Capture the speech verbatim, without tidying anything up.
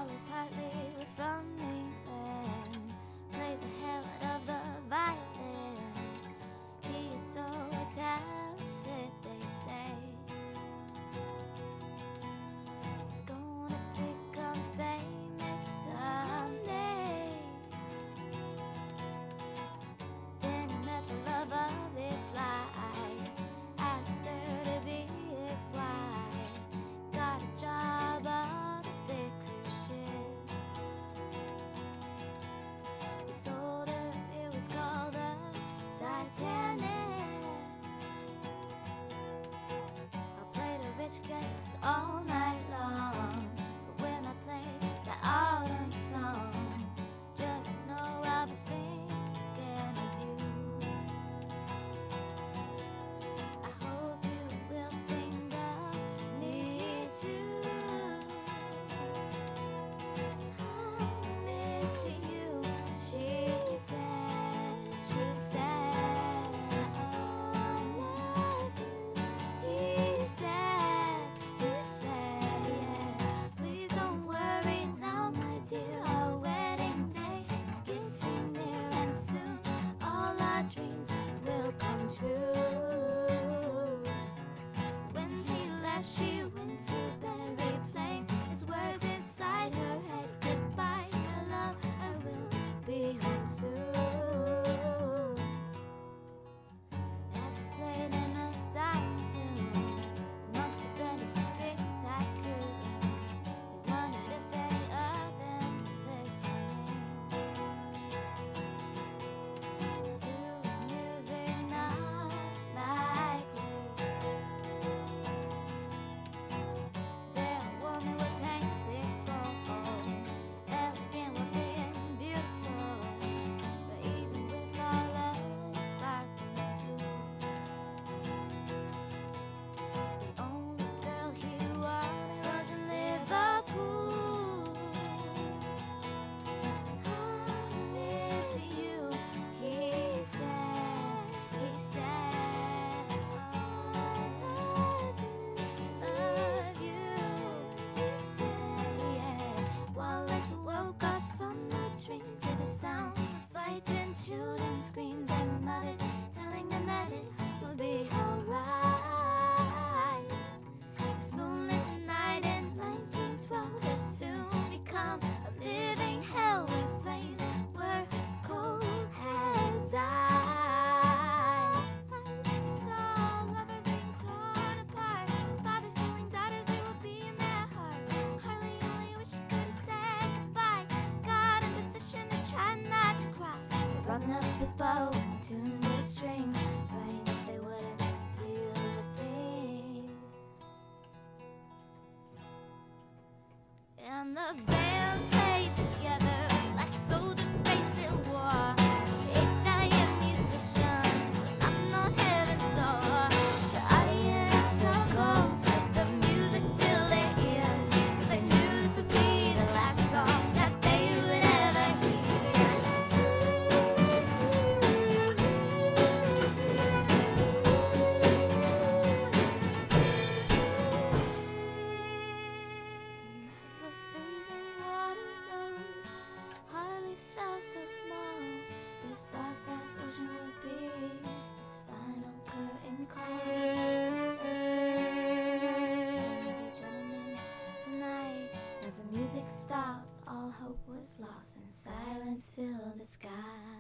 Wallace Hartley was from England, played the hell out of the violin. He is so talented, they say. He's gonna become famous someday. Then he met the love of his life, asked her to be his wife, got a job on a big cruise ship. He told her it was called the Titanic. I played a rich guest all night long, but when I played the autumn song, just know I'll be thinking of you. I hope you will think of me too. I'm missing you, she said, she said. Oh, I love you, he said, he said, yeah. Please don't worry now, my dear, our wedding day is getting near, and soon all our dreams will come true. When he left, she went to bed, replaying his words inside her head. Goodbye, my love, I will be home soon. As he played in a dining room, amongst the band of sleeping tycoons, he wondered if any of them listening to his music, not likely. They're a woman with painted gold, elegant, wealthy, and beautiful, but even with all of the sparkling jewels, the only girl he wanted was in Liverpool. I'm missing you, he said, he said. Oh, I love you, love you, he said, yeah. Wallace woke up from a dream to the sound of fighting children's screams and mothers telling them that it will be alright. This moonless night in nineteen twelve has soon become a living hell where flames were cold as ice. He saw lovers being torn apart, fathers telling daughters they will be in their heart. Harley only wished he could have said goodbye, got in position to try not to cry. He rosin up his bow and tuned his string, praying that they wouldn't feel a thing. And the band played together like soldiers facing war. Ignited musicians, knocking on heaven's door. The audience circles, let the music fill their ears, 'cause they knew this would be the last song that they would ever hear. As the freezing water rose, Harley felt so small. This dark, vast ocean would be his final curtain call. He said, "Spend the night with you gentlemen tonight." As the music stopped, all hope was lost and silence filled the sky.